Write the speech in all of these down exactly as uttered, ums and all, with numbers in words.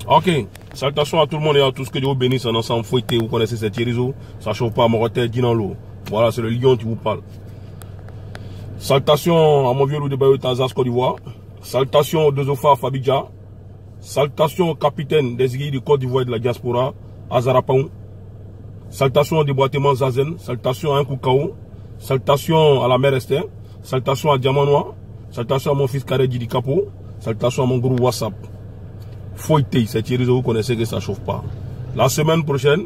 Ok, salutations à tout le monde et à tous, que Dieu vous bénisse en ensemble fouetté. Vous connaissez cette réseau, ça chauffe pas, mon tête dit dans l'eau. Voilà, c'est le lion qui vous parle. Salutations à mon vieux loup de Bayo Tazas, Côte d'Ivoire. Salutations aux deux Ofa Fabidja. Salutations au capitaine des aiguilles de Côte d'Ivoire et de la diaspora, Azarapaou. Salutations au déboîtement Zazen. Salutations à un Koukao. Salutations à la mère Esther. Salutations à Diamant Noir. Salutations à mon fils Karé Didi Capo. Salutations à mon groupe WhatsApp. Fouetté, cette réseau, vous connaissez que ça chauffe pas. La semaine prochaine,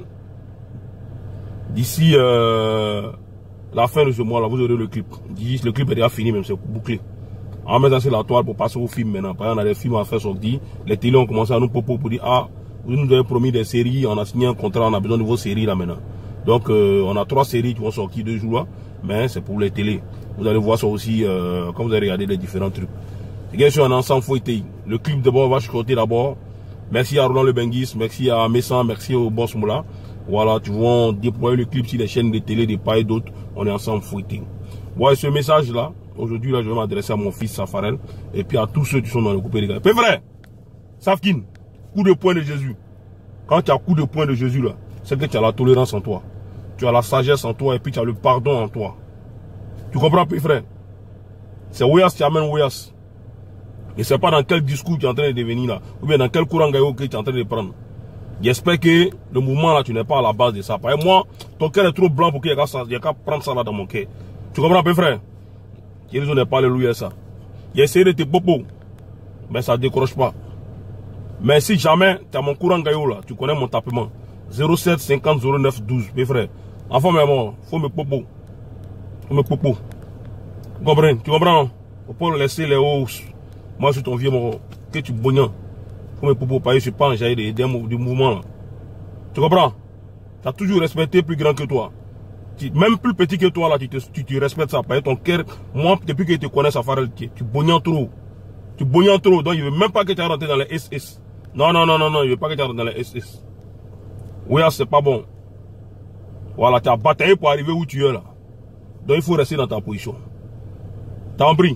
d'ici euh, la fin de ce mois-là, vous aurez le clip. Le clip est déjà fini, même c'est bouclé. On met ça sur la toile pour passer au film maintenant. Par exemple, on a des films à faire sortir. Les télés ont commencé à nous proposer pour dire, ah, vous nous avez promis des séries, on a signé un contrat, on a besoin de vos séries là maintenant. Donc, euh, on a trois séries qui vont sortir deux jours là, mais c'est pour les télés. Vous allez voir ça aussi euh, quand vous allez regarder les différents trucs. Bien sûr, on est ensemble fouetté. Le clip d'abord va chuchoter d'abord. Merci à Roland Le Benguis, merci à Messan, merci au Boss Moula. Voilà, tu vois, déployer le clip sur les chaînes de télé, des pas et d'autres. On est ensemble fouetté. Voilà, ce message-là, aujourd'hui, là, je vais m'adresser à mon fils Safarel et puis à tous ceux qui sont dans le coupé des gars. Peu vrai, Safkin, coup de poing de Jésus. Quand tu as coup de poing de Jésus, là, c'est que tu as la tolérance en toi. Tu as la sagesse en toi et puis tu as le pardon en toi. Tu comprends, peu frère? C'est Ouias qui amène Ouias. Et c'est pas dans quel discours tu es en train de devenir là, ou bien dans quel courant gaillot que tu es en train de prendre. J'espère que le mouvement là, tu n'es pas à la base de ça. Parce que moi, ton cœur est trop blanc pour qu'il y ait qu'à prendre ça là dans mon cœur. Tu comprends, peu frère? Jésus n'est pas alléluia ça. J'ai essayé de te popo, mais ça ne décroche pas. Mais si jamais tu as mon courant gaillot là, tu connais mon tapement. zéro sept cinquante zéro neuf douze, mes frères. Enfin, mais bon, faut me popo. Faut me popo. Tu comprends? Tu comprends? Faut pas laisser les hausses. Moi, je suis ton vieux moro, que tu bognan. Faut me popo, pas, je suis pas en jaillir des, des, des mouvements là. Tu comprends? Tu as toujours respecté plus grand que toi. Tu, même plus petit que toi là, tu, te, tu, tu respectes ça. Parce que ton cœur, moi, depuis que je te connais, ça fait tu, tu bognan trop. Tu bognan trop. Donc, il veut même pas que tu rentres dans les S S. Non, non, non, non, non, il veut pas que tu rentres dans les S S. Oui, c'est pas bon. Voilà, tu as bataillé pour arriver où tu es là. Donc, il faut rester dans ta position. T'as compris?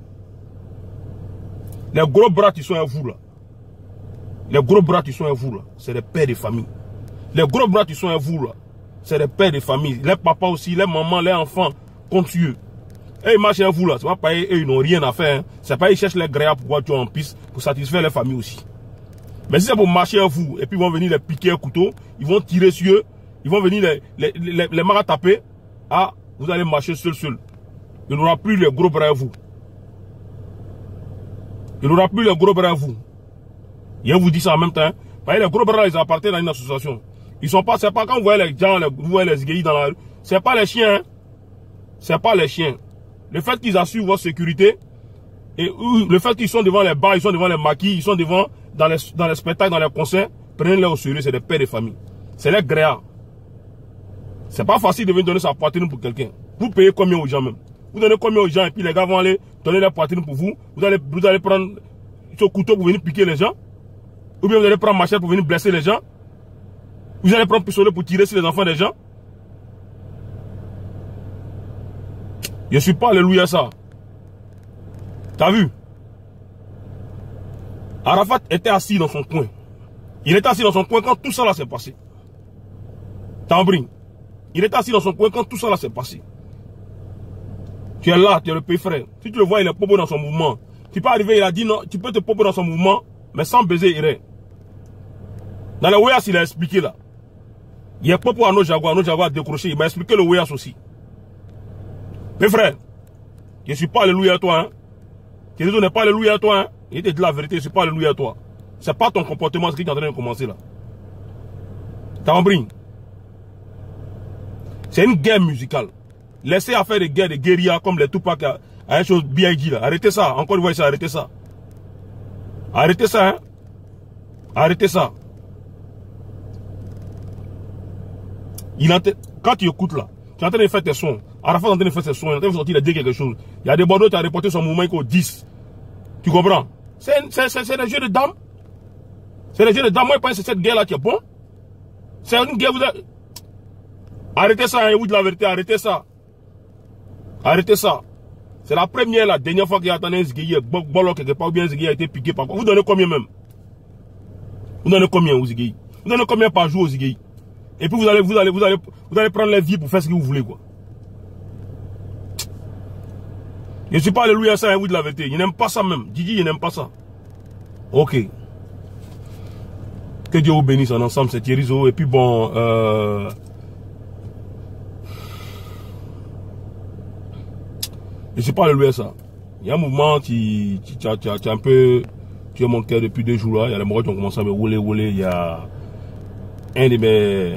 Les gros bras qui sont à vous là. Les gros bras qui sont à vous là. C'est des pères de famille. Les gros bras qui sont à vous là. C'est des pères de famille. Les papas aussi, les mamans, les enfants, contre eux. Et ils marchent à vous là. C'est pas pas eux, ils n'ont rien à faire. Hein. C'est pas ils cherchent les grès pour voir tu en piste pour satisfaire les familles aussi. Mais si c'est pour marcher à vous, et puis ils vont venir les piquer un couteau, ils vont tirer sur eux, ils vont venir les, les, les, les marres taper. Ah, vous allez marcher seul, seul. Il n'y aura plus les gros bras à vous. Il n'aura plus les gros bras à vous. Et on vous dit ça en même temps. Parce que les gros bras, ils appartiennent à une association. Ils sont pas, c'est pas quand vous voyez les gens, les, vous voyez les guéris dans la rue. C'est pas les chiens. Hein. C'est pas les chiens. Le fait qu'ils assurent votre sécurité, et le fait qu'ils sont devant les bars, ils sont devant les maquis, ils sont devant, dans les, dans les spectacles, dans les concerts, prenez-les au sérieux, c'est des pères de famille. C'est les gréas. C'est pas facile de venir donner sa poitrine pour quelqu'un. Vous payez combien aux gens même? Vous donnez combien aux gens et puis les gars vont aller donner la poitrine pour vous. Vous allez, vous allez prendre ce couteau pour venir piquer les gens. Ou bien vous allez prendre machette pour venir blesser les gens. Vous allez prendre pistolet pour tirer sur les enfants des gens. Je ne suis pas alléluia ça. T'as vu? Arafat était assis dans son coin. Il était assis dans son coin quand tout ça là s'est passé. T'as compris? Il était assis dans son coin quand tout ça là s'est passé. Tu es là, tu es le pays frère. Si tu le vois, il est popo dans son mouvement. Tu peux arriver, il a dit non, tu peux te popo dans son mouvement, mais sans baiser Iré. Dans le Ouias, il a expliqué là. Il est popo à nos jaguars, nos jaguars décroché. Il m'a expliqué le Ouias aussi. Mes frères, je ne suis pas alléluia à toi. Hein. Tu n'est pas alléluia à toi. Hein. Il te dit la vérité, je ne suis pas alléluia à toi. Ce n'est pas ton comportement ce qui est en train de commencer là. T'as compris? C'est une guerre musicale. Laissez à faire des guerres de guérilla comme les Tupac à, à une chose B I G là. Arrêtez ça. Encore une fois, ça, arrêtez ça. Arrêtez ça, hein. Arrêtez ça. Il entend, quand tu écoutes là, tu es en train de faire tes sons. Arafat est en train de faire ses sons. Il est en train de sortir, il a dit quelque chose. Il y a des bordeaux, tu as reporté son mouvement au dix. Tu comprends? C'est des jeux de dames. C'est des jeux de dames. Moi, je pense que c'est cette guerre là qui est bon. C'est une guerre. Vous avez... Arrêtez ça, hein, vous dites la vérité, arrêtez ça. Arrêtez ça. C'est la première, la dernière fois qu'il y a attendu un ziguier, bolo quelque part, ou bien un ziguier a été piqué par quoi. Vous donnez combien même? Vous donnez combien aux Ziggy? Vous donnez combien par jour aux Ziggy? Et puis vous allez, vous allez, vous allez, vous allez prendre les vies pour faire ce que vous voulez, quoi. Je ne suis pas alléluia ça, hein, vous de la vérité. Il n'aime pas ça même. Didi, il n'aime pas ça. Ok. Que Dieu vous bénisse en ensemble, c'est Thierry Zo. Et puis bon, euh... je ne suis pas alléluia ça. Il y a un mouvement, tu, tu, tu, tu, tu as un peu... Tu as mon cœur depuis deux jours là. Il y a les morts qui ont commencé à me rouler, rouler. Il y a un de mes...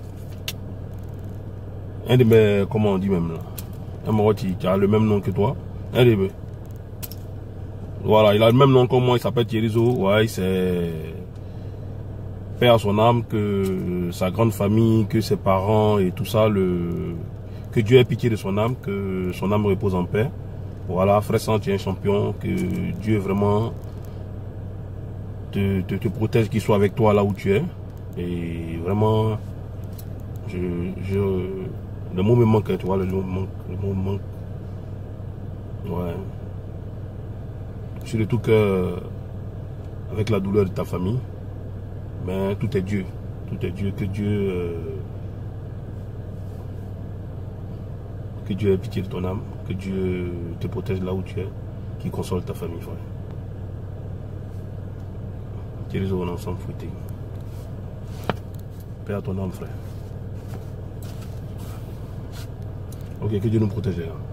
Un de mes... Comment on dit même là? Un mort qui, qui a le même nom que toi. Un de mes... Voilà, il a le même nom que moi. Il s'appelle Thierry Zo. Ouais, c'est... Père à son âme, que sa grande famille, que ses parents et tout ça, le... que Dieu ait pitié de son âme, que son âme repose en paix. Voilà, frère Sang, tu es un champion, que Dieu vraiment te, te, te protège, qu'il soit avec toi là où tu es. Et vraiment, je, je, le mot me manque, tu vois, le mot me manque, le mot me manque. Ouais. Je suis de tout cœur avec la douleur de ta famille. Mais tout est Dieu. Tout est Dieu. Que Dieu... Euh, que Dieu ait pitié de ton âme. Que Dieu te protège là où tu es. Qu'il console ta famille, frère. Thierry Zo, on est ensemble, fouetté. Paix à ton âme, frère. Ok, que Dieu nous protège. Hein.